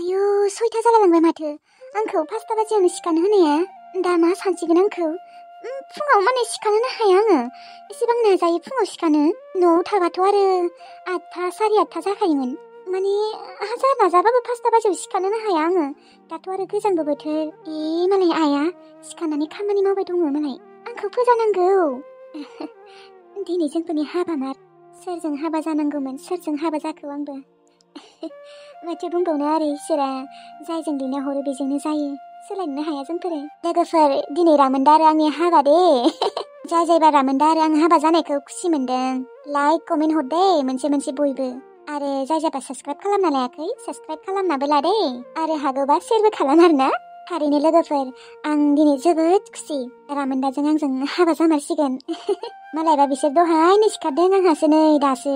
आयु 6था जालायलांबाय माथो। आंखौ 5टा बाजियावनो सिखारनो होनाया दा मा सानसिगोन आंखौ। फुङाव माने सिखारनोनो हाया आङो। एसेबां नाजायो फुङाव सिखारनो। न'आव थाबाथ' आरो 8था 8:30 जाखायोमोन। माने हाजार नाजाबाबो 5टा बाजियाव सिखारनोनो हाया आङो। दाथ' आरो गोजांबो बोथोर। मालाय आइया सिखारनानै खामानि मावबाय दङ मालाय। आंखौ फोजानांगौ। दिनै जोंफोरनि हाबा मार। सोरजों हाबा जानांगौमोन सोरजों हाबा जाखो आंबो। माथो बुंबावनो आरो इसोरा जायजों लिंना हरो बेजोंनो जायो। सोलायनो हाया जोंफोरो। लोगोफोर दिनै रामोनदा आरो आंनि हाबा दे। जायबा रामोनदा आरो आं हाबा जानायखौ खुसि मोनदों लाइक कमेन्ट हर दे मोनसे बयबो। आरो जायबा साबस्क्राइब खालामना लायाखै साबस्क्राइब खालामनाबो ला दे। आरो हागौबा शेयारबो खालाम आरोना। थारैनो लोगोफोर आं दिनै जोबोद खुसि। रामोनदाजों आंजों हाबा जामारसिगोन। मालायबा बिसोर दहायनो सिखारदों आंहासो नै दासो।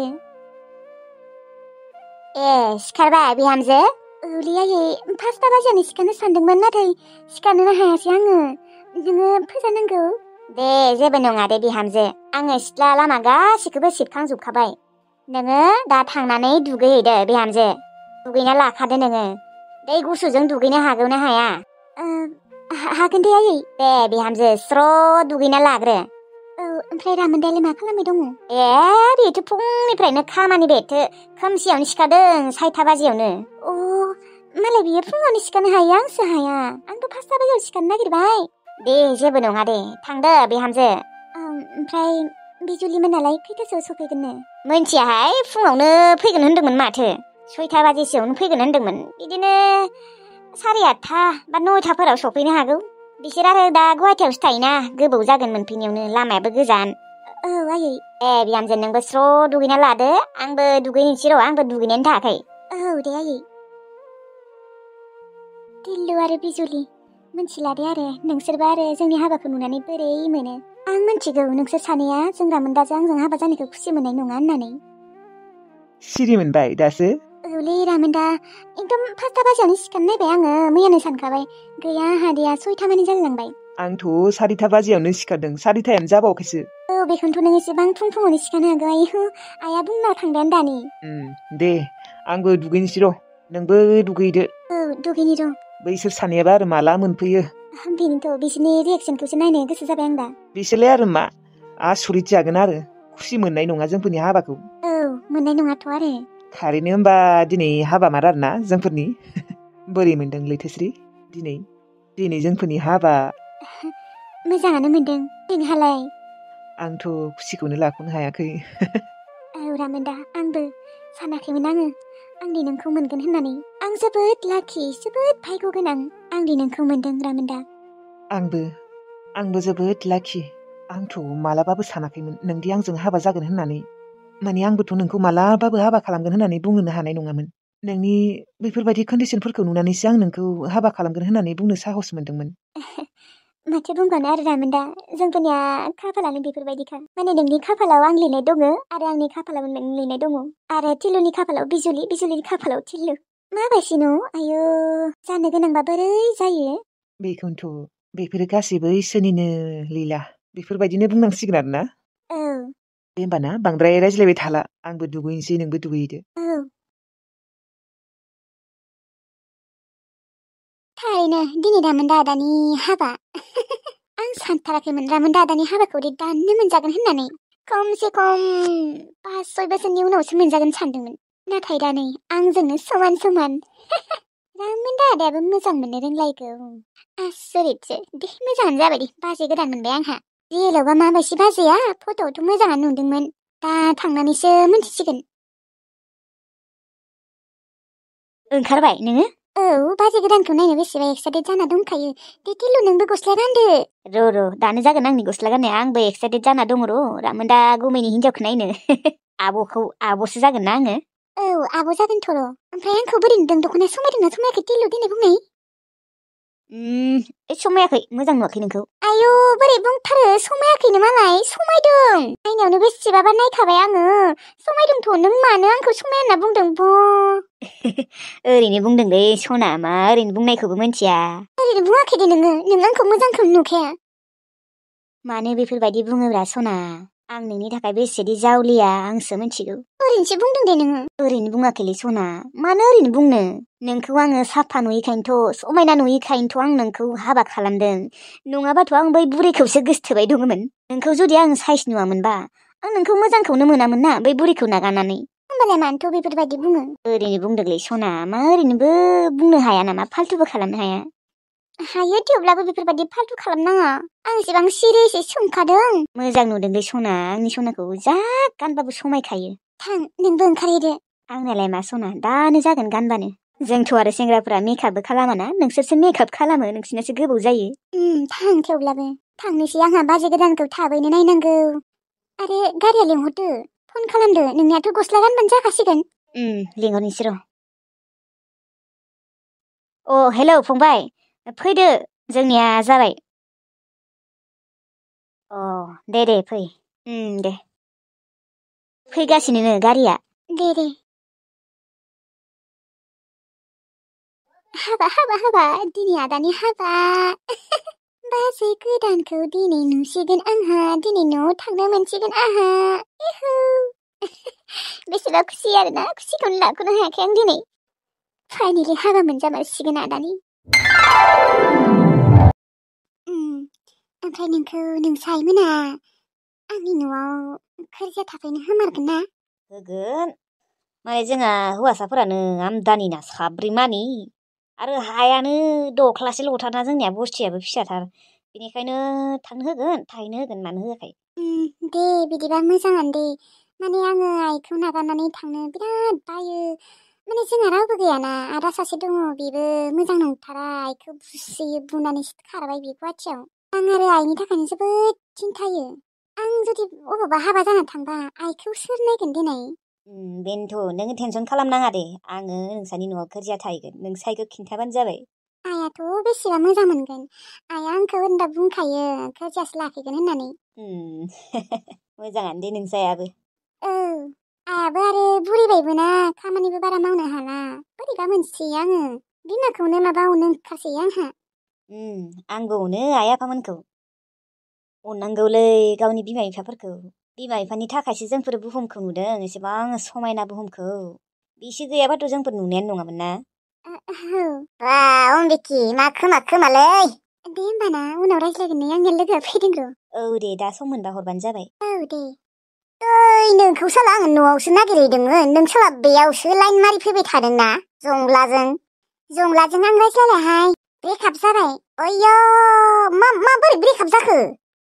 सिखारबाय बिहामजो? औलै आयै 5टा बाजियावनो सिखारनो सानदोंमोन नाथाय सिखारनोनो हायासै आङो। नोङो फोजानांगौ। दे जेबो नङा दे बिहामजो। आङो सिथ्ला लामा गासिखौबो सिबखांजोबखाबाय। नोङो दा थांनानै दुगैहैदो बिहामजो। दुगैना लाखादो नोङो। दै गुसुजों दुगैनो हागौ ना हाया? हागोन दे आयै। दे बिहामजो स्र' दुगैना लाग्रो। औ ओमफ्राय रामोनदायालाय मा खालामबाय दङ? बेथ' फुंनिफ्रायनो खामानि बेथो खोमसियावनो सिखारदों 6टा बाजियावनो। मालाय बियो फुङावनो सिखारनो हायो आंसो हाया। आंथ' 5टा बाजियाव सिखारनो नागिरबाय। दे जेबो नङा दे थांदो बिहामजो। ओमफ्राय बिजुलि मोनालाय खैथासोआव सफैगोननो? मोनथियाहाय फुङावनो फैगोन होनदोंमोन माथो। 6टा बाजिसोआवनो फैगोन होनदोंमोन। बिदिनो 8:30 बा 9टाफोराव सफैनो हागौ। बिसोर आरो दा गुवाहाटियावसो थायोना गोबाव जागोन मोनफैनायावनो लामायाबो गोजान। औ आयै। बिहामजो नोंबो स्र' दुगैना लादो। आंबो दुगैनोसै र'। आंबो दुगैनायानो थायाखै। औ दे आयै। टिल्लु आरो बिजुलि मिथिला दे आरो नोंसोरबा आरो जोंनि हाबाखौ नुनानै बोरै मोनो। आं मिथिगौ नोंसोर सानैया जों रामोनदाजों आंजों हाबा जानायखौ खुसि मोननाय नङा होननानै। सिरि मोनबाय दासो? औलै रामोनदा एकदम 5टा बाजियावनो सिखारनो नायबाय आङो। मैयानो सानखाबाय गैया हादिया 6टा मानि जालायलांबाय। आंथ' 4टा बाजियावनो सिखारदों। 4टायानो जाबावाखैसो। बेखौनोथ' नों एसेबां फुङावनो सिखारनो हागौ। आयु आइया बुंना थांबायानो दानि। दे आंबो दुगैनोसै र'। नोंबो दुगैदो। दुगैनि र'। बैसोर सानैयाबा आरो माला मोनफैयो। बेनोथ' बिसोरनि रिएक्सनखौसो नायनो गोसो जाबाय आं दा। बिसोरलाय आरो मा आसरित जागोन आरो खुसि मोननाय नङा जोंफोरनि हाबाखौ। मोननाय नङाथ' आरो। थारैनो होमबा दिनै हाबा मार आरोना जोंफोरनि। बोरै मोनदों लैथोस्रि दिनै जोंफोरनि हाबा? मोजाङानो मोनदों। नोंहालाय? आंथ' खुसिखौनो लाख'नो हायाखै। रामोनदा आंबो सानाखैमोन आङो आंदि नोंखौ मोनगोन होननानै। आं जोबोद लाखि जोबोद भाग्य गोनां आंदि नोंखौ मोनदों रामोनदा। आंबो जोबोद लाखि। आंथ' मालाबाबो सानाखैमोन नोंदि आंजों हाबा जागोन होननानै। माने आंबोथ' नोंखौ मालाबाबो हाबा खालामगोन होननानै बुंनोनो हानाय नङामोन। नोंनि बेफोरबायदि कन्डिसनफोरखौ नुनानैसो आं नोंखौ हाबा खालामगोन होननानै बुंनो साहस मोनदोंमोन। माथो बुंबावनो आरो रामोनदा जोंफोरनिया खाफालानो बेफोरबायदिखा। माने नोंनि खाफालाव आं लिरनाय दङ आरो आंनि खाफालाव नों लिरनाय दङ। आरो टिल्लुनि खाफालाव बिजुलिनि खाफालाव टिल्लु। माबायसि न' आयु जानो गोनांबा बोरै जायो। बेखौनोथ' बेफोरो गासैबो इसोरनिनो लीला बेफोरबायदिनो बुंनांसिगोन आरोना। दे होमबा ना बांद्राय रायज्लायबाय थाला। आंबो दुगैनोसै नोंबो दुगैदो। थारैनो दिनै रामोनदा आदानि हाबा। आं सानथाराखैमोन रामोनदा आदानि हाबाखौ दाननो मोनजागोन होननानै। खमसे खम 5-6 बोसोरनि उनावसो मोनजागोन सानदोंमोन। नाथाय दा नै आंजोंनो समान। रामोनदा आदायाबो मोजां मोननो रोंलायगौ। आसरितसो दे मोजाङानो जाबाय दे। बाजै गोदान मोनबाय आंहा। रियेलावबा माबायसि बाजैया फट'आवथ' मोजाङानो नुदोंमोन। दा थांनानैसो मोनथिसिगोन। ओंखारबाय नोङो? बाजै गोदानखौ नायनो बेसेबा एक्साइटेड जाना दंखायो। दे टिल्लु नोंबो गस्ला गानदो। र' दानो जागोन आंनि गस्ला गाननाया। आंबो एक्साइटेड जाना दङ र'। रामोनदा गुमैनि हिनजावखौ नायनो। आब'सो जागोन ना आङो? आब' जागोनथ' र'। ओमफ्राय आंखौ बोरै नुदों दख'नाया समायदोंना समायाखै टिल्लु देनाय बुंनाय? समायाखै मोजां नुवाखै नोंखौ। आयु बोरै बुंथारो समायाखैनो मालाय समायदों। नायनायावनो बेसेबाबा नायखाबाय आङो। समायदोंथ' नों मानो आंखौ समाया होनना बुंदों ओरैनो बुंदोंलै सना मा ओरैनो बुंनायखौबो मिथिया। ओरैनो बुङाखै दे नों आंखौ मोजांखौनो नुखाया। मानो बेफोरबायदि बुङोब्रा सना? आं नोंनि थाखाय बेसेदि जावलिया आंसो मिथिगौ। ओरैनोसो बुंदों दे नोङो। ओरैनो बुङाखैलै सना, मानो ओरैनो बुंनो? नोंखौ आङो साफा नुयैखायनोथ' समायना नुयैखायनोथ' आं नोंखौ हाबा खालामदों। नङाबाथ' आं बै बुरैखौसो गोसथोबाय दङमोन। नोंखौ जुदि आं साइस नुवामोनबा आं नोंखौ मोजांखौनो मोनामोन ना बै बुरैखौ नागारनानै। होमबालाय मानोथ' बेफोरबायदि बुङो? ओरैनो बुंदोंलै सना, मा ओरैनोबो बुंनो हाया नामा? फाल्थुबो खालामनो हाया? हायो, थेवब्लाबो बेफोरबायदि फाल्थु खालामनाङा। आं एसेबां सिरियसै सोंखादों। मोजां नुदोंलै सना, आंनि सनाखौ जा गानबाबो समायखायो। थां, नोंबो ओंखारहैदो। आंनालाय मा सना, दानो जागोन गानबानो। जोंथ' आरो सेंग्राफोरा मेकआपबो खालामाना, नोंसोरसो मेकआप खालामो, नोंसिनासो गोबाव जायो। थां, थेवब्लाबो थांनोसै, आंहा बाजै गोदानखौ थाबैनो नायनांगौ। आरो गारिया लिंहरदो, फन खालामदो, नोंनियाथ' गस्ला गानबानो जाखासिगोन। लिंहरनोसै र'। हेलौ फंबाय, फैदो, जोंनिया जाबाय। दे फै। दे। फैगासिनो गारिया। दे। हाबा दिनै आदानि हाबा। बाजै गोदानखौ दिनै नुसिगोन आंहा, दिनै न'आव थांनो मोनसिगोन आंहा। इहु। बेसेबा खुसि आरोना, खुसिखौनो लाख'नो हायाखै आं दिनै। फाइनेलि हाबा मोनजामारसिगोन आदानि। ओमफ्राय नोंखौ नोंसा आइमोना आंनि न'आव खोरजिया थाफैनो होमारगोन ना? होगोन। माने जोंहा हौवासाफोरानो आमदानि ना, साब्रै मानि। आरो हायानो दख्लासेल'थारना जोंनिया, बस्थियाबो फिसाथार। बेनिखायनो थांनो होगोन, थाहैनो होगोन, मानो होआखै? दे बिदिबा मोजाङानो दे। माने आङो आइखौ नागारनानै थांनो बिराद बायो। माने जोंहा रावबो गैयाना, आदा सासे दङ, बेबो मोजां नंथारा। आइखौ बुसोयो, बुनानैसो खारबाय बे गुवाहाटियाव। आं आरो आइनि थाखायनो जोबोद सिन्थायो। आं जुदि अबावबा हाबा जाना थांबा आइखौ सोर नायगोन देनाय? बेनोथ', नोङो टेनसन खालामनाङा दे। आङो नोंसानि न'आव खोरजिया थाहैगोन, नोंसाइखौ खिन्थाबानो जाबाय। आइयाथ' बेसेबा मोजां मोनगोन। आइया आंखौ होनबा बुंखायो खोरजियासो लाखिगोन होननानै। मोजाङानो दे नोंसायाबो। आइयाबो आरो बुरिबायबो ना, खामानिबो बारा मावनो हाला। बोरैबा मोनसोयो आङो, बिमाखौनो माबा अननो ओंखारसोयो आंहा। आंबो अनो आइ आफामोनखौ। अननांगौलै गावनि बिमा बिफाफोरखौ। बिमा बिफानि थाखायसो जोंफोर बुहुमखौ नुदों, एसेबां समायना बुहुमखौ। बिसो गैयाबाथ' जोंफोर नुनायानो नङामोन ना। अम्बिकी, माखोमालै। दे होमबाना, उनाव रायज्लायगोन नै, आंनि लोगोआ फैदों र'। दे, दा सम मोनबा हरबानो जाबाय। दे। नोंखौ साला आङो न'आवसो नागिरहैदोंमोन, नों साला बेयावसो लाइन मारि फैबाय थादोंना जंलाजों आं रायज्लायलाहाय। ब्रेकआप जाबाय। अय्य, माबोरै ब्रेकआप जाखो?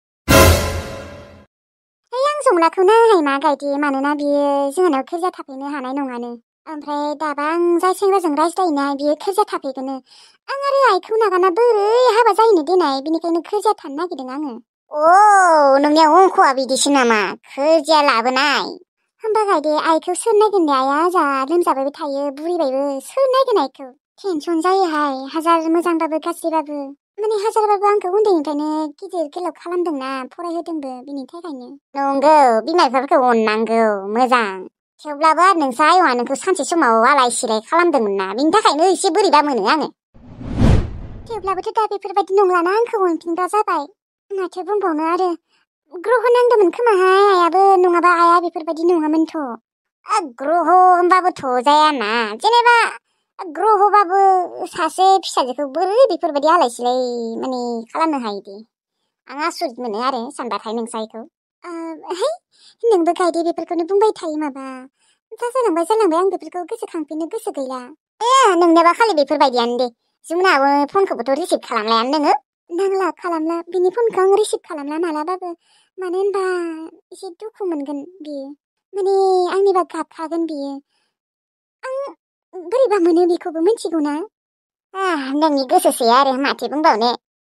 आं जंलाखौ नायाहाय मा गायदे, मानोना बियो जोंहानाव खोरजिया थाफैनो हानाय नङानो। ओमफ्राय दाबा आं जाय सेंग्राजों रायज्लायोना बियो खोरजिया थाफैगोनो। आं आरो आइखौ नागारना बोरै हाबा जाहैनो देनाय, बेनिखायनो खोरजिया थानो नागिरदों आङो। नोंनिया अंख'आ बिदिसो नामा, खोरजिया लाबोनाय? होमबा गायदे, आइखौ सोर नायगोन दे? आइया जा लोमजाबायबो थायो, बुरिबायबो, सोर नायगोन आइखौ? टेनसन जायोहाय, हाजार मोजांबाबो गाज्रिबाबो। माने हाजारबाबो आंखौ उन्दैनिफ्रायनो गिदिर गोलाव खालामदोंना, फरायहोदोंबो, बिनि थाखायनो। नंगौ, बिमा बिफाफोरखौ अननांगौ, मोजां। थेवब्लाबो आरो नोंसा आयंआ नोंखौ सानसे समाव आलाय सिलाय खालामदोंमोन ना, बिनि थाखायनो एसे बोरैबा मोनो आङो। थेवब्लाबोथ' दा बेफोरबायदि नंलाना, आंखौ अनफिनग्रा जाबाय। माथो बुंबावनो आरो, ग्रह नांदोंमोन खोमाहाय आइयाबो, नङाबा आइया बेफोरबायदि नङामोनथ'। ग्रह होनबाबोथ' जायाना, जेनेबा ग्रहबाबो सासे फिसाजोखौ बोरै बेफोरबायदि आलाय सिलाय माने खालामनो हायोदि? आं आसरित मोनो आरो सानबाथाय नोंसाइखौ। है, नोंबो गायदे बेफोरखौनो बुंबाय थायो माबा। जालांबाय, आं बेफोरखौ गोसोखांफिननो गोसो गैला। नोंनियाबा खालि बेफोरबायदियानो दे। जोंनाबो फनखौबोथ' रिसिभ खालामलायानो नोङो। नांला, खालामला, बिनि फनखौ आं रिसिभ खालामला मालाबाबो। मानो होनबा एसे दुखु मोनगोन बियो, माने आंनिबा गाबखागोन बियो। आं बोरैबा मोनो बेखौबो मिथिगौ ना। नोंनि गोसोसै आरो माथो बुंबावनो।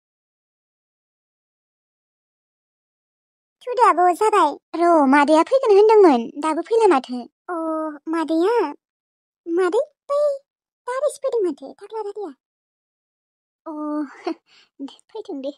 थुदो आब', जाबाय। र', मादैया फैगोन होनदोंमोन, दाबो फैला माथो? मादैया? मादै? बै दादिसो फैदों माथो, थाख्ला दादिया। फैथों दे।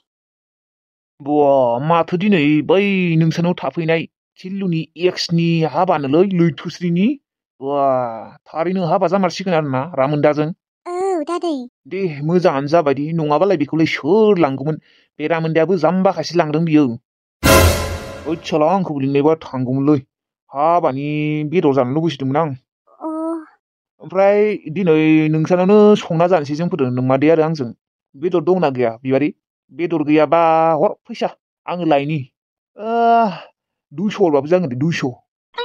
माथो दिनै बै नोंसानाव थाफैनाय थिल्लुनि एक्सनि हाबानोलै, लैथोस्रिनि। थारैनो हाबा जामारसिगोन आरोना रामोनदाजों? दादै। दे, मोजाङानो जाबायदि, नङाबालाय बेखौलाय सोर लांगौमोन? बे रामोनदायाबो जाम्बाखायसो लांदों बियो। ओइदसाला आंखौबो लिंनायबा थांगौमोनलै। हाबानि बेदर जानो लुबैसोदोंमोन आं। अ ओमफ्राय दिनै नोंसानावनो संना जानोसै जोंफोरो नोंमादै आरो आंजों। बेदर दंना गैया बिबारि? बेदर गैयाबा हर फैसा आङो लायनि। 200 हरबाबो जागोन दे 200।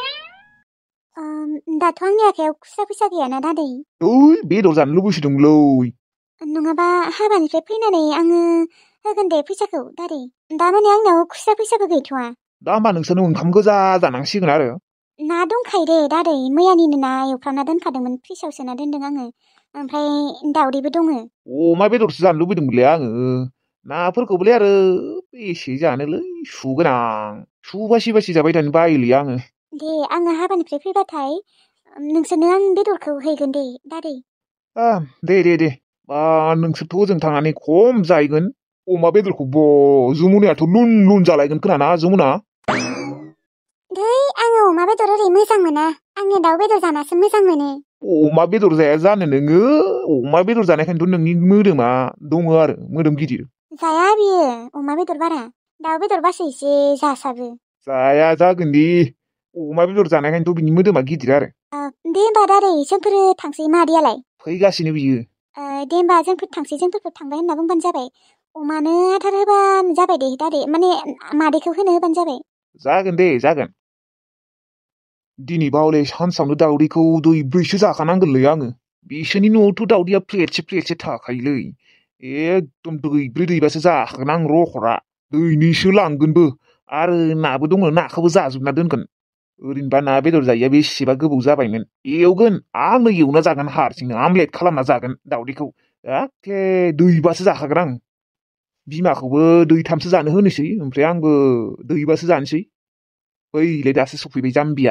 दाथ' आंनि आखायाव खुस्रा फैसा गैयाना दादै। ओइ बेदर जानो लुबैसोदोंमोनलै। नङाबा हाबानिफ्राय फैनानै आङो होगोन दे फैसाखौ दादै। दा माने आंनाव खुस्रा फैसाबो गैथ'वा। दा होमबा नोंसोरनो ओंखाम गोजा जानांसिगोन आरो। ना दंखायो दे दादै, मैयानिनो ना एवफ्रामना दोनखादोंमोन, फ्रिजआव सोना दोनदों आङो। ओमफ्राय दावदैबो दङ। अमा बेदरसो जानो लुबैदोंमोनलै आङो। नाफोरखौबोलै आरो बेसे जानोलै सुगोनां। सु बासि बासि जाबाय थानो बायोलै आङो। दे आङो हाबानिफ्राय फैबाथाय नोंसोरनो आं बेदरखौ हैगोन दे दादै। दे बा नोंसोरथ' ओजों थांनानै खम जाहैगोन अमा बेदरखौ। जमुनायाथ' लुन लुन जालायगोन खोनाना जमुना। दै आङो अमा बेदर ओरै मोजां मोना, आङो दाउ बेदर जानासो मोजां मोनो। अमा बेदर जाया जानो नोङो? अमा बेदर जानायखायनोथ' नोंनि मोदोमा दङ आरो मोदोम गिदिर। जाया बियो अमा बेदर बारा, दाउ बेदर बासो एसे जासाबो। जाया जागोन दे, अमा बेदर जानायखायनोथ' बिनि मोदोमा गिदिर आरो। दे होमबा दादै जोंफोरो थांसै। मादैयालाय? फैगासिनो बियो। दे होमबा जोंफोर थांसै, जोंफोरखौ थांबाय होनना बुंबानो जाबाय। अमानो आदार होबानो जाबाय दे दादै, माने मादैखौ होनो होबानो जाबाय। जागोन दे जागोन। दिनैबा हले सानसेयावनो दावदैखौ दैब्रैसो जाखानांगोनलै आङो। बिसोरनि न'आवथ' दावदैया प्लेटसे थाखायोलै। एकदम दैबासो जाखागोन आं रखरा। दैनैसो लांगोनबो आरो नाबो दङ, नाखौबो जाजोबना दोनगोन। ओरैनोबा ना बेदर जायैया बेसेबा गोबाव जाबायमोन। एवगोन आंनो एवना जागोन, हारसिंनो आमलेट खालामना जागोन दावदैखौ। एखे दैबासो जाखागोन आं। बिमाखौबो दैथामसो जानो होनोसै, ओमफ्राय आंबो दैबासो जानोसै। बैलाय दासो सफैबाय जाम्बिया।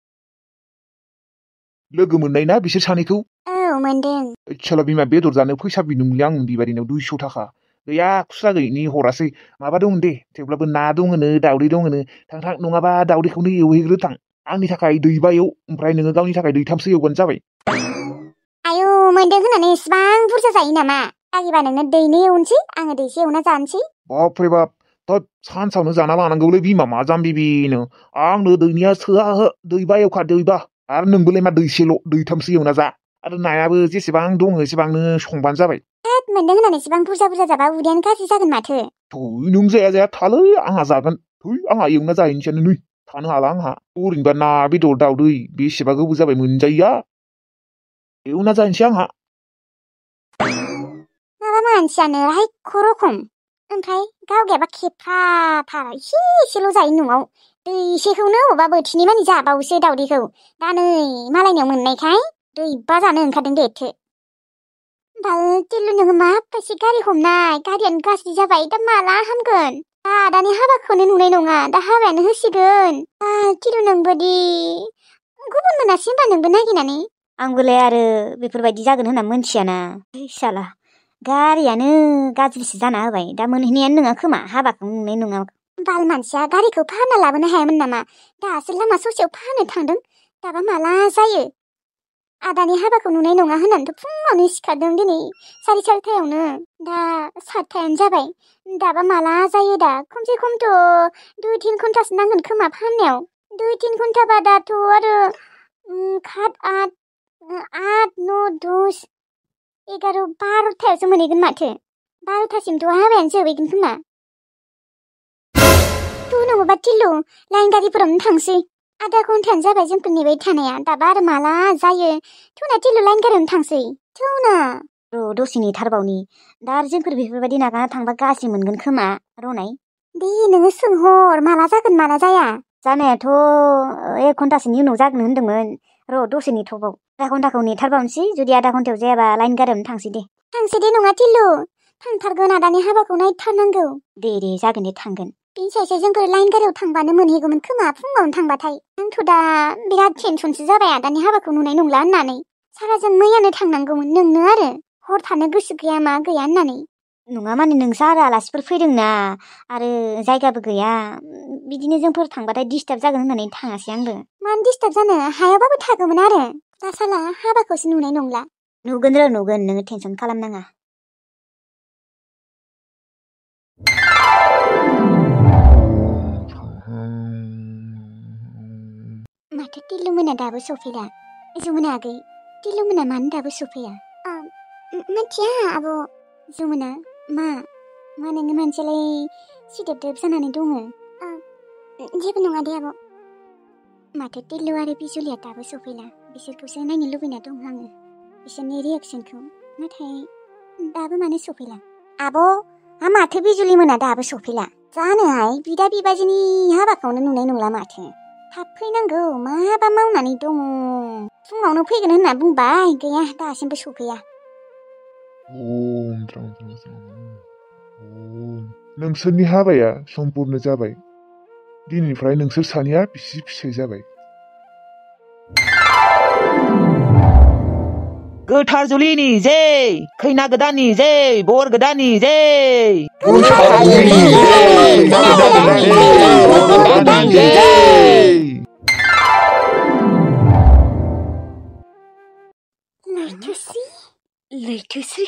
लोगो मोननाय ना बिसोर सानैखौ? औ मोनदों। ओइदसाला बिमा बेदर जानो फैसा बिदोंमोनलै आं बिबारिनाव 200 थाखा। गैया खुस्रा गैयिनि हरासै। माबा दं दे थेवब्लाबो ना दङनो दावदै दङनो। थां नङाबा दावदैखौनो एवहैग्रो थां। आंनि थाखाय दैबा एव, ओमफ्राय नोङो गावनि थाखाय दैथामसो एवबानो जाबाय। आयु मोनदों होननानै इसिबां बुरजा जायो नामा? जायोबा नोंनो दैनै एवनोसै, आङो दैसे एवना जानोसै। बापरे बाप, सानसेयावनो जाना लानांगौलै बिमा मा जाम्बि बेनो। आंनो दैनिया सोआ हो, दैबा एवखा दैबा। आरो नोंबोलाय मा दैसेल', दैथामसो एवना जा। आरो नायाबो जेसेबां दङ एसेबांनो संबानो जाबाय। मोनदों होननानै इसिबां बुरजा जाबा उदैयानो गाज्रि जागोन माथो। नों जाया थालै, आंहा जागोन। आंहा एवना जाहैनोसैयानो नै। थानो हाला आंहा। ओरैनोबा ना बेदर दावदै बेसेबा गोबाव जाबाय मोनजायैया। एवना जाहैनोसै आंहा। माबा मानसियानो रायख' रखम। ओमफ्राय गावगायाबा खेफ्राथार, एसेल' जायो न'आव। दैसेखौनो अबेबा बोथिनै मानि जाबावोसो दावदैखौ। दा नै मालायनियाव मोननायखाय दैबा जानो ओंखारदों दे एथो। बाल टिल्लु नोङो माबायदि गारि हमनाय, गारियानो गाज्रि जाबाय, दा माला हामगोन? दानि हाबाखौनो नुनाय नङा, दा हाबायानो होसिगोन। टिल्लु नोंबोदि गुबुन मोनासै होनबा नोंबो नागिरनानै? आंबोलाय आरो बेफोरबायदि जागोन होनना मोनथियाना। साला गारियानो गाज्रिसो जाना होबाय, दा मोनहैनायानो नङा खोमा, हाबाखौ नुनाय नङा। बाल मानसिया गारिखौ फाहामना लाबोनो हायामोन नामा? दासो लामा ससेयाव फाहामनो थांदों, दाबा माला जायो? आदानि हाबाखौ नुनाय नङा होननानैथ' फुङावनो सिखारदों दिनै 4:30 दा 7:00 जाबाय। दाबा माला जायो दा? खमसे खमथ' 2-3 घन्टासो नांगोन खोमा फाहामनायाव। 2-3 घन्टाबा दाथ' आरो 7, 8, 9, 10, 11, 12थायावसो मोनहैगोन माथो। 12थासिमथ' हाबायानो जोबहैगोन खोमा। नङाबा टिल्लु लाइन गारिफोरावनो थांसै। आधा घन्टायानो जाबाय जोंफोर नेबाय थानाया, दाबा आरो माला जायो? थौना टिल्लु लाइन गारियावनो थांसै। थौना दसे नेथारबावनि। दा आरो जोंफोर बेफोरबायदि नागारना थांबा गाज्रि मोनगोन खोमा रनाय। दे नोङो सोंहर माला जागोन माला जाया। जानायाथ' 1 घन्टासोनि उनाव जागोन होनदोंमोन। दसे नेथ'बाव। आधा घन्टाखौ नेथारबावनोसै, जुदि आधा घन्टायाव जायाबा लाइन गारियावनो थांसै दे। थांसै दे नङा टिल्लु, थांथारगोन, आदानि हाबाखौ नायथारनांगौ। दे जागोन दे थांगोन। बिनि सायसै जोंफोर लाइन गारियाव थांबानो मोनहैगौमोन खोमा फुङावनो थांबाथाय। आंथ' दा बिराद टेनसनसो जाबाय आदानि हाबाखौ नुनाय नंला होननानै। साराजों मैयानो थांनांगौमोन, नोंनो आरो हर थानो गोसो गैया मा गैया होननानै। नङा माने नोंसा आरो आलासिफोर फैदोंना, आरो जायगाबो गैया। बिदिनो जोंफोर थांबाथाय डिस्टार्ब जागोन होननानै थाङासै आंबो। मानो डिस्टार्ब जानो, हायाबाबो थागौमोन आरो। दा साला हाबाखौसो नुनाय नंला। नुगोन नुगोन, नोङो टेनसन खालामनाङा। माथो टिल्लुमोना दाबो सफैला जमुना आगै टिल्लुमोना मानो दाबो सफैया मिथिया आब' जमुना मा नोङो मानसियालाय सिदोब जानानै दङ जेबो नङा दे आब' माथो टिल्लु आरो बिजुलिया दाबो सफैला बिसोरखौसो नायनो लुबैना दं आङो बिसोरनि रिएक्सनखौ नाथाय दाबो मानो सफैला आब' माथो बिजुलिमोना दाबो सफैला जानोहाय बिदा बिबाजैनि हाबाखौनो नुनाय नंला माथो थाब फैनांगौ माबा मावनानै दङ फुङावनो फैगोन होनना बुंबाय गैया दासिमबो सफैया नोंसोरनि हाबाया सम्पुर्ण जाबाय दिनैनिफ्राय नोंसोर सानैया बिसि फिसाय जाबाय गोथार जुलिनि जै खैना गोदाननि जै बर गोदाननि जै लैथोसि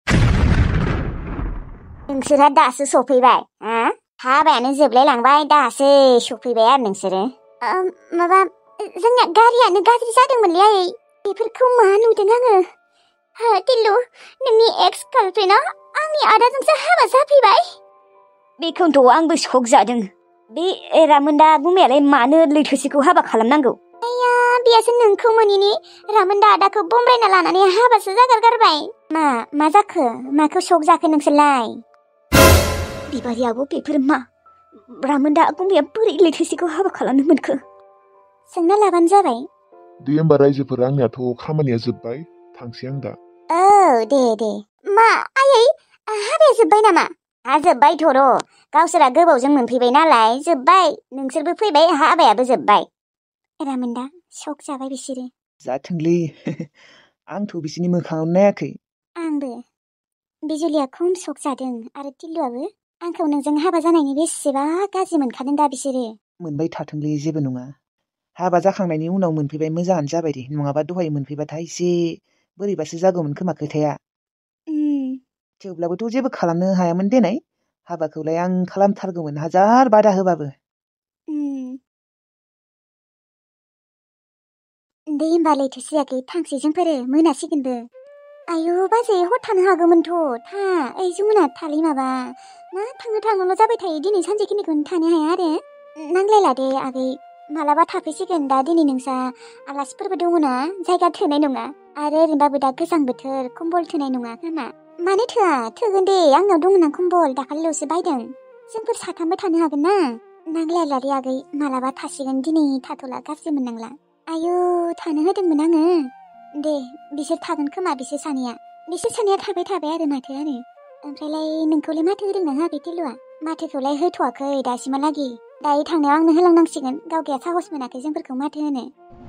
नोंसोरहा दासो सफैबाय हाबायानो जोबलायलांबाय दासो सफैबाय आरो नोंसोरो माबा जोंना गारियानो गाज्रि जादोंमोनलै आयै बेफोरखौ मा नुदों आङो टिल्लु नोंनि एक्स गार्लफ्रेन्डआ आंनि आदाजोंसो हाबा जाफैबाय बेखौनोथ' आंबो शक जादों बे रामोनदा बुंनायालाय मानो लैथोसिखौ हाबा खालामनांगौ आया बेयासो नोंखौ मोनिनि रामोनदा आदाखौ बमब्रायना लानानै हाबासो जागारगारबाय मा जाखो माखौ शक जाखो नोंसोरलाय बिबारियाबो बेफोर मा रामोनदा गुमैया बोरै लैथोसिखौ हाबा खालामनो मोनखो सोंना लाबानो जाबाय दे होमबा रायजोफोर आंनियाथ' खामानिया जोब्बाय थांसै आं दा दे मा आयै हाबाया जोब्बाय नामा जोब्बायथ' र' गावसोरा गोबावजों मोनफैबाय नालाय जोब्बाय नोंसोरबो फैबाय हाबायाबो जोब्बाय रामोनदा शक जाबाय बिसोरो जाथोंलै आंथ' बिसोरनि मोखाङावनो नायाखै आंबो बिजुलिया खम शक जादों आरो टिल्लुआबो आंखौ नोंजों हाबा जानायनि बेसेबा गाज्रि मोनखादों दा बिसोरो मोनबाय थाथोंलै जेबो नङा हाबा जाखांनायनि उनाव मोनफैबाय मोजाङानो जाबाय दे नङाबा दहाय मोनफैबाथाय एसे बोरैबासो जागौमोन खोमा खोथाया थेवब्लाबोथ' जेबो खालामनो हायामोन देनाय हाबाखौलाय आं खालामथारगौमोन हाजार बादा होबाबो दे होमबा लैथोसियाखै थांसै जोंफोरो मोनासिगोनबो आयु बाजै हर थानो हागौमोनथ' था ओइ जमुना थालै माबा मा थांनोल' जाबाय थायो दिनै सानसेखिनिखौनो थानो हाया आरो नांलायला दे आगै मालाबा थाफैसिगोन दा दिनै नोंसा आलासिफोरबो दङना जायगा थोनाय नङा आरो ओरैनोबाबो दा गोजां बोथोर कम्बल थोनाय नङा खोमा मानो थोआ थोगोन दे आंनाव दङना कम्बल दाखालिल'सो बायदों जोंफोर साथामबो थानो हागोन ना नांलायला दे आगै मालाबा थासिगोन दिनै थाथ'ला गाज्रि मोननांला आयु थानो होदोंमोन आङो दे बिसोर थागोन खोमा बिसोर सानैया थाबाय आरो माथो आरो ओमफ्रायलाय नोंखौलाय माथो होदोंना होआखै टिल्लुआ माथोखौलाय होथ'वाखै दासिमहालागै दायो थांनायाव आंनो होलांनांसिगोन गावगाया साहस मोनाखै जोंफोरखौ माथो होनो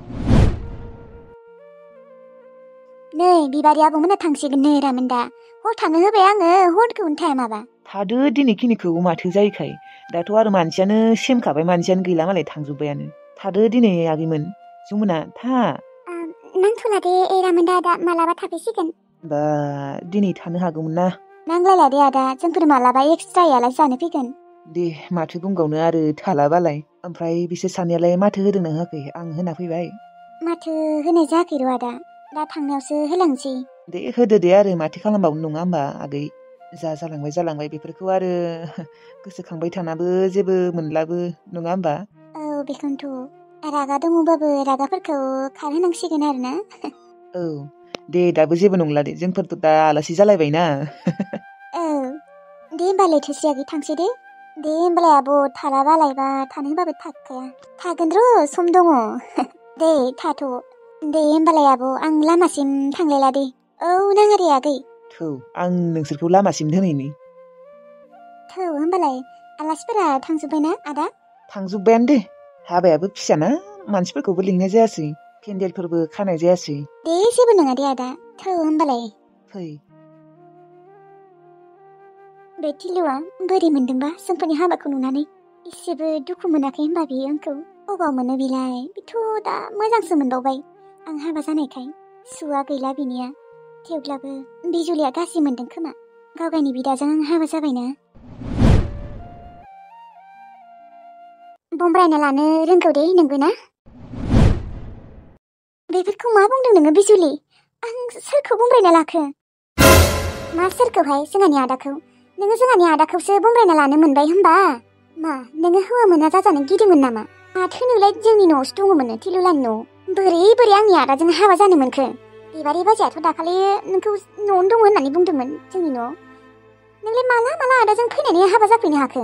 नै बिबारि आब'मोना थांसिगोन नै रामोनदा हर थानो होबाय आङो हरखौनो थाया माबा थादो दिनैखिनिखौ माथो जायोखाय दाथ' आरो मानसियानो सेमखाबाय मानसियानो गैला मालाय थांजोब्बायानो थादो दिनै आगैमोन जमुना था नांथ'ला दे रामोनदा आदा मालाबा थाफैसिगोन बा दिनै थानो हागौमोन ना नांलायला दे आदा जोंफोर मालाबा एक्सट्रायै आलासि जानो फैगोन दे माथो बुंबावनो आरो थालाबालाय ओमफ्राय बिसोर सानैयालाय माथो होदोंना होआखै आं होना फैबाय माथो होनाय जायाखै र' आदा दा थांनायावसो होलांसै दे होदो दे आरो माथो खालामबावनो नङा होमबा आगै जा जालांबाय बेफोरखौ आरो गोसोखांबाय थानाबो जेबो मोनलाबो नङा होमबा औ बेखौनोथ' रागा दङबाबो रागाफोरखौ खारहोनांसिगोन आरो ना औ दे दाबो जेबो नंला दे जोंफोरथ' दा आलासि जालायबायना औ दे होमबा लैथोसियाखै थांसै दे होमबालाय आब' थाला बालायबा थानो होबाबो थाखाया थागोन र' सम दङ दे थाथ' दे होमबालाय आब' आं लामासिम थांलायला दे औ नाङा दे आगै थौ आं नोंसोरखौ लामासिम दोनहैनि थौ होमबालाय आलासिफोरा थांजोब्बायना आदा थांजोब्बायानो दे हाबायाबो फिसाना मानसिफोरखौबो लिंनाय जायासै पेन्देलफोरबो खानाय जायासै दे जेबो नङा दे आदा थौ होमबालाय फै बे टिल्लुआ बोरै मोनदोंबा जोंफोरनि हाबाखौ नुनानै एसेबो दुखु मोनाखै होनबा बियो आंखौ अबाव मोनो बिलाय बेथ' दा मोजांसो मोनबावबाय आं हाबा जानायखाय सुआ गैला बिनिया थेवब्लाबो बिजुलिया गाज्रि मोनदों खोमा गावगायनि बिदाजों आं हाबा जाबायना बमब्रायना लानो रोंगौ दे नंगौना बेफोरखौ मा बुंदों नोङो बिजुलि? आं सोरखौ बुंब्रायना लाखो? मा सोरखौहाय? जोंहानि आदाखौ? नोङो जोंहानि आदाखौसो बुंब्रायना लानो मोनबाय होमबा? मा नोङो हौवा मोना जाजानो गिदोंमोन नामा? माथो नोंलाय जोंनि न'आवसो दङमोन टिलुलानि न'आव। बोरै आंनि आदाजों हाबा जानो मोनखो? बिबारि बाजैयाथ' दाखालि नोंखौ न'आवनो दङ होननानै बुंदोंमोन जोंनि न'आव। नोंलाय माला आदाजों फैनानै हाबा जाफैनो हाखो?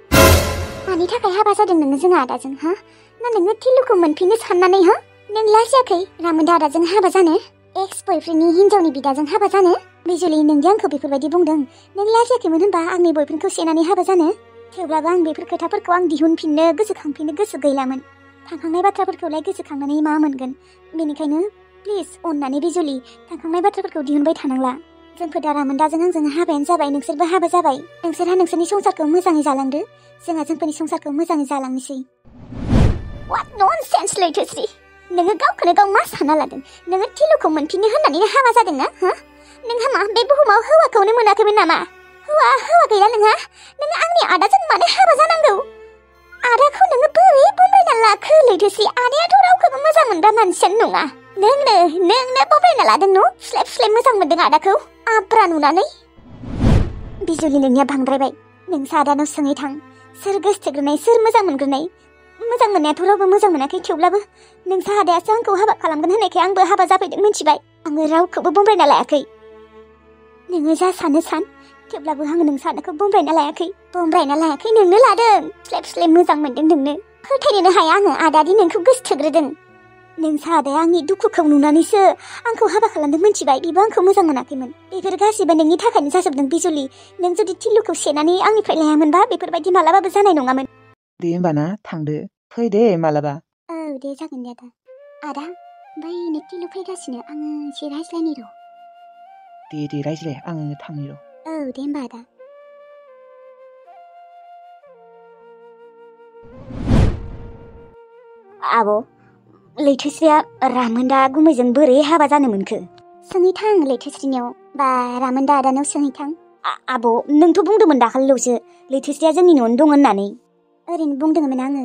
मानि थाखाय हाबा जादों नोङो जोंहा आदाजों हा? ना नोङो टिलुखौ मोनफिननो साननानै हा? नों लाजियाखै रामोनदा आदाजों हाबा जानो? एक्स बयफ्रेन्डनि हिनजावनि बिदाजों हाबा जानो? बिजुलि नोंदि आंखौ बेफोरबायदि बुंदों, नों लाजियाखैमोन होनबा आंनि बयफ्रेन्डखौ सेनानै हाबा जानो? थेवब्लाबो आं बेफोर खोथाफोरखौ आं दिहुनफिननो गोसोखांफिननो गोसो गैलामोन। थांखांनाय बाथ्राफोरखौलाय गोसोखांनानै मा मोनगोन? बेनिखायनो प्लिज अननानै बिजुलि थांखांनाय बाथ्राफोरखौ दिहुनबाय थानांला। जोंफोर दा रामोनदाजों आंजों हाबायानो जाबाय, नोंसोरबो हाबा जाबाय। नोंसोरहा नोंसोरनि संसारखौ मोजाङै जालांदो, जोंहा जोंफोरनि संसारखौ मोजाङै जालांनोसै। What nonsense लैथोश्री! नोङो गावखौनो गाव मा सानना लादों? नोङो टिलुखौ मोनफिननो होननानै हाबा जादोंना? नोंहा मा बे बुहुमाव हौवाखौनो मोनाखैमोन नामा? हौवा गैया नोंहा? नोङो आंनि आदाजों मानो हाबा जानांगौ? आदाखौ नोङो बोरै बुंब्रायना लाखो लैथोश्री? आदायाथ' रावखौबो मोजां मोनग्रा मानसियानो नङा। नोंनो बुंब्रायना लादों न'? स्लेब मोजां मोनदों आदाखौ आब्रा नुनानै। बिजुलि नोंनिया बांद्रायबाय। नोंसा आदानाव सोङै थां, सोर गोसथोग्रोनाय, सोर मोजां मोनग्रोनाय? मोजां मोननायाथ' रावबो मोजां मोनाखै, थेवब्लाबो नोंसा आदायासो आंखौ हाबा खालामगोन होननायखाय आंबो हाबा जाफैदों मिथिबाय। आङो रावखौबो बुंब्रायना लायाखै। नोङो जा सानो सान, थेवब्लाबो आङो नोंसा आदाखौ बुंब्रायना लायाखै। नोंनो लादों। स्लेब मोजां मोनदों नोंनो। फोथायनोनो हाया आङो आदादि नोंखौ गोसथोग्रोदों। नोंसा आदाया आंनि दुखुखौ नुनानैसो आंखौ हाबा खालामदों मिथिबाय। बेबो आंखौ मोजां मोनाखैमोन। बेफोर गासिबो नोंनि थाखायनो जाजोबदों बिजुलि। नों जुदि टिलुखौ सेनानै आंनिफ्राय लायामोनबा बेफोरबायदि मालाबाबो जानाय नङामोन। दे होमबाना थांदो, फै दे मालाबा। औ दे जागोन दे आदा। बै टिलु फैगासिनो, आङो एसे रायज्लायनि र'। दे रायज्लाय, आङो थांनि र'। औ दे होमबा आदा। आब', लैथोश्रीया रामोनदा गुमैजों बोरै हाबा जानो मोनखो? सोङै थां लैथोश्रीनियाव, बा रामोनदा आदानाव सोङै थां। आब', नोंथ' बुंदोंमोन दाखालिल'सो लैथोश्रीया जोंनि न'आवनो दं होननानै। ओरैनो बुंदोंमोन आङो।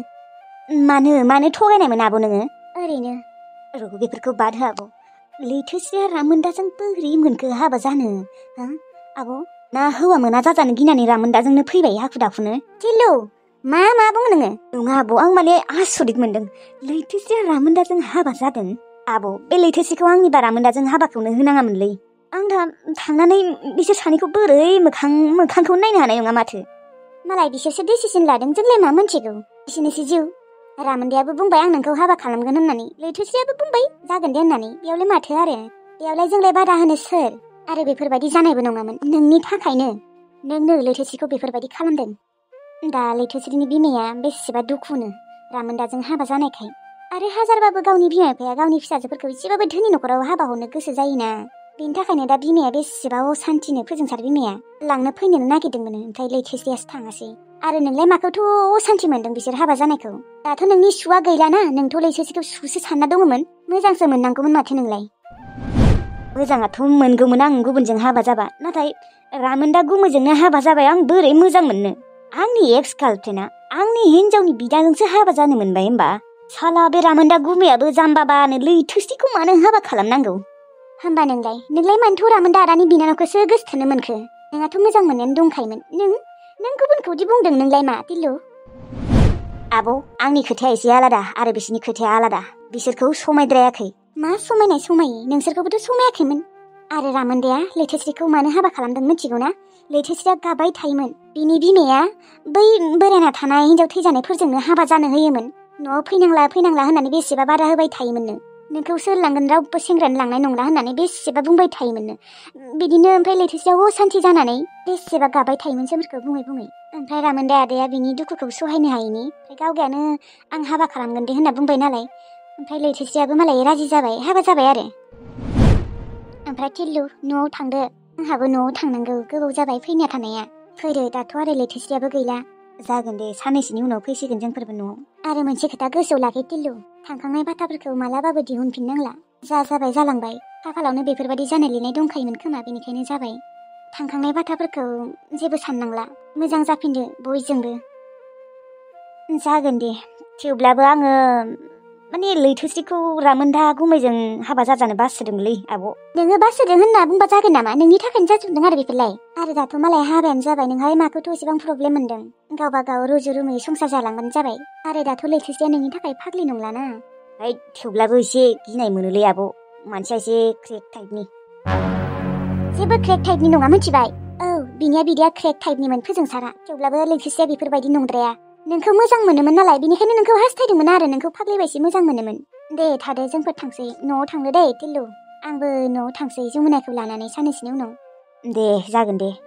मानो थगायनायमोन आब' नोङो? ओरैनो। बेफोरखौ बाद हो आब'। लैथोश्रीया रामोनदाजों बोरै मोनखो हाबा जानो? आब', ना हौवा मोना जाजानो गिनानै रामोनदाजोंनो फैबाय हाखु दाखुनो? टिलु, मा बुङो नोङो? नङा आब', आं माने आसरित मोनदों। लैथोश्रीया रामोनदाजों हाबा जादों? आब', बे लैथोश्रीखौ आंनिबा रामोनदाजों हाबाखौनो होनाङामोनलै। आं दा थांनानै बिसोर सानैखौ बोरै मोखांखौ नायनो हानाय नङा माथो। मालाय बिसोरसो डिसिसन लादों, जोंलाय मा मोनथिगौ? बिसोरनिसो जिउ। रामोनदायाबो बुंबाय आं नोंखौ हाबा खालामगोन होननानै, लैथोश्रीयाबो बुंबाय जागोन दे होननानै। बेयावलाय माथो आरो? बेयावलाय जोंलाय बादा होनो सोर? आरो बेफोरबायदि जानायबो नङामोन नोंनि थाखायनो। नोंनो लैथोश्रीखौ बेफोरबायदि खालामदों। दा लैथोश्रीनि बिमाया बेसेबा दुखुनो रामोनदाजों हाबा जानायखाय। आरो हाजारबाबो गावनि बिमा बिफाया गावनि फिसाजोफोरखौ एसेबाबो धोनि न'खराव हाबा हरनो गोसो जायोना। बेनि थाखायनो दा बिमाया बेसेबा असान्थिनो फोजोंसार बिमाया लांनो फैनोनो नागिरदोंमोन, ओमफ्राय लैथोश्रीयासो थाङासै। आरो नोंलाय माखौथ' असान्थि मोनदों बिसोर हाबा जानायखौ? दाथ' नोंनि सुवा गैलाना, नोंथ' लैथोश्रीखौ सुसो सानना दङमोन। मोजांसो मोननांगौमोन माथो नोंलाय। मोजाङाथ' मोनगौमोन आं गुबुनजों हाबा जाबा, नाथाय रामोनदा गुमैजोंनो हाबा जाबाय। आं बोरै मोजां मोननो? आंनि एक्स गार्लफ्रेन्डआ आंनि हिनजावनि बिदाजोंसो हाबा जानो मोनबाय होमबा? साला बे रामोनदा गुमैयाबो जाम्बाबानो लैथोश्रीखौ मानो हाबा खालामनांगौ? होमबा नोंलाय मानोथ' रामोनदा आदानि बिनानावखौसो गोसथोनो मोनखो? नोंहाथ' मोजां मोननायानो दंखायोमोन। नों गुबुनखौदि बुंदों, नोंलाय मा टिलु? आब', आंनि खोथाया एसे आलादा आरो बिसोरनि खोथाया आलादा। बिसोरखौ समायद्रायाखै। मा समायो? नोंसोरखौबोथ' समायाखैमोन। आरो रामोनदाया लैथोश्रीखौ मानो हाबा खालामदों मिथिगौ ना? लैथोश्रीया गाबाय थायोमोन बिनि बिमाया बै बेरायना थानाय हिनजाव थैजानायफोरजोंनो हाबा जानो होयोमोन। न'आव फैनांला होननानै बेसेबा बादा होबाय थायोमोननो। नोंखौ सोर लांगोन, रावबो सेंग्रानो लांनाय नंला होननानै बेसेबा बुंबाय थायोमोननो। बिदिनो ओमफ्राय लैथोश्रीया असान्थि जानानै बेसेबा गाबाय थायोमोन सोरखौ बुङै। ओमफ्राय रामोनदा आदाया बिनि दुखुखौ सहायनो हायैनि गावगायानो आं हाबा खालामगोन दे होनना बुंबाय नालाय, ओमफ्राय लैथोश्रीयाबो मालाय राजि जाबाय, हाबा जाबाय आरो। ओमफ्राय टिलु, न'आव थांदो। आंहाबो न'आव थांनांगौ, गोबाव जाबाय फैना थानाया। फैदो, दाथ' आरो लैथोश्रीयाबो गैला। जागोन दे, साननैसोनि उनाव फैसिगोन जोंफोरबो न'आव। आरो मोनसे खोथा गोसोआव लाखि टिलु, थांखांनाय बाथ्राफोरखौ मालाबाबो दिहुनफिननांला। जा जाबाय जालांबाय। खाफालावनो बेफोरबायदि जानाय लिरनाय दंखायोमोन खोमा, बेनिखायनो जाबाय। थांखांनाय बाथ्राफोरखौ जेबो साननांला। मोजां जाफिनदो बयजोंबो। जागोन दे, थेवब्लाबो आङो माने लैथोस्रिखौ रामोनदा गुमैजों हाबा जाजानो बासोदोंलै आब'। नोङो बासोदों होनना बुंबा जागोन नामा? नोंनि थाखायनो जाजोबदों आरो बेफोरलाय। आरो दाथ' मालाय हाबायानो जाबाय, नोंहाय माखौथ' एसेबां प्रब्लेम मोनदों? गावबा गाव रुजु रुमुयै संसार जालांबानो जाबाय। आरो दाथ' लैथोस्रिया नोंनि थाखाय फाग्लि नंलाना। थेवब्लाबो एसे गिनाय मोनोलै आब', मानसिया एसे क्रेक टाइपनि। जेबो क्रेक टाइपनि नङा मिथिबाय? औ, बिनिया क्रेक टाइपनिमोन फोजोंसारा। थेवब्लाबो लैथोस्रिया बेफोरबायदि नंद्राया। नोंखौ मोजां मोनोमोन नालाय, बेनिखायनो नोंखौ हास्थायदोंमोन आरो नोंखौ फाग्लिबायसे मोजां मोनोमोन। दे थादो, जोंफोर थांसै। न'आव थांनो दे टिल्लु। आंबो न'आव थांसै जमुनाखौ लानानै साननैसोनि उनाव। दे जागोन दे।